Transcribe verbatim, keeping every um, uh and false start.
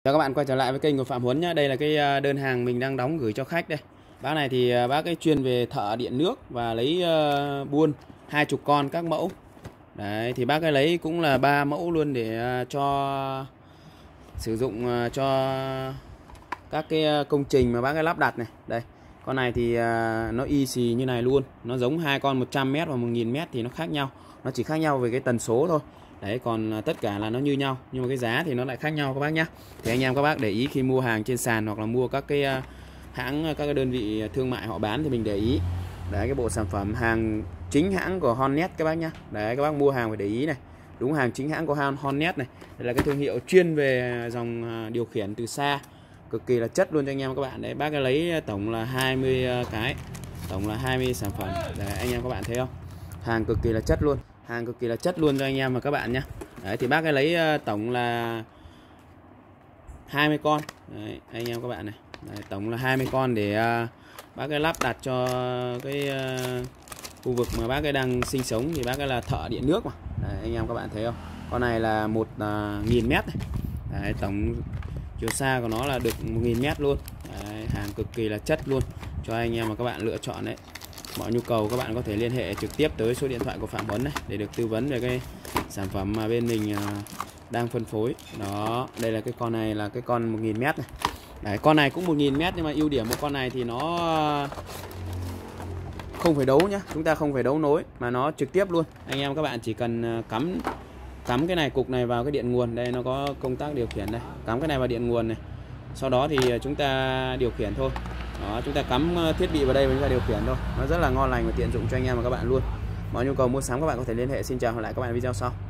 Chào các bạn quay trở lại với kênh của Phạm Huấn nhé. Đây là cái đơn hàng mình đang đóng gửi cho khách đây. Bác này thì bác ấy chuyên về thợ điện nước và lấy uh, buôn hai chục con các mẫu. Đấy thì bác ấy lấy cũng là ba mẫu luôn để uh, cho sử dụng uh, cho các cái công trình mà bác ấy lắp đặt này. Đây. Con này thì uh, nó y xì như này luôn. Nó giống hai con một trăm mét và một nghìn mét thì nó khác nhau. Nó chỉ khác nhau về cái tần số thôi. Đấy, còn tất cả là nó như nhau, nhưng mà cái giá thì nó lại khác nhau các bác nhé. Thì anh em các bác để ý khi mua hàng trên sàn hoặc là mua các cái hãng, các cái đơn vị thương mại họ bán thì mình để ý. Đấy, cái bộ sản phẩm hàng chính hãng của Hornet các bác nhé. Đấy, các bác mua hàng phải để ý này. Đúng hàng chính hãng của Hornet này. Đây là cái thương hiệu chuyên về dòng điều khiển từ xa, cực kỳ là chất luôn cho anh em các bạn. Đấy, bác ấy lấy tổng là hai mươi cái, tổng là hai mươi sản phẩm. Đấy, anh em các bạn thấy không? Hàng cực kỳ là chất luôn. Hàng cực kỳ là chất luôn cho anh em và các bạn nhé. Đấy thì bác ấy lấy uh, tổng là hai mươi con. Đấy, anh em các bạn này. Đấy, tổng là hai mươi con để uh, bác ấy lắp đặt cho cái uh, khu vực mà bác ấy đang sinh sống. Thì bác ấy là thợ điện nước mà. Đấy, anh em các bạn thấy không? Con này là một nghìn mét này. Đấy, tổng chiều xa của nó là được một nghìn mét luôn. Đấy, hàng cực kỳ là chất luôn cho anh em và các bạn lựa chọn đấy. Mọi nhu cầu các bạn có thể liên hệ trực tiếp tới số điện thoại của Phạm Huấn này để được tư vấn về cái sản phẩm mà bên mình đang phân phối. Đó, đây là cái con này là cái con một nghìn mét này. Đấy, con này cũng một nghìn mét nhưng mà ưu điểm của con này thì nó không phải đấu nhá, chúng ta không phải đấu nối mà nó trực tiếp luôn. Anh em các bạn chỉ cần cắm cắm cái này, cục này vào cái điện nguồn. Đây nó có công tắc điều khiển đây. Cắm cái này vào điện nguồn này. Sau đó thì chúng ta điều khiển thôi. Đó, chúng ta cắm thiết bị vào đây và chúng ta điều khiển thôi. Nó rất là ngon lành và tiện dụng cho anh em và các bạn luôn. Mọi nhu cầu mua sắm các bạn có thể liên hệ. Xin chào, hẹn lại các bạn video sau.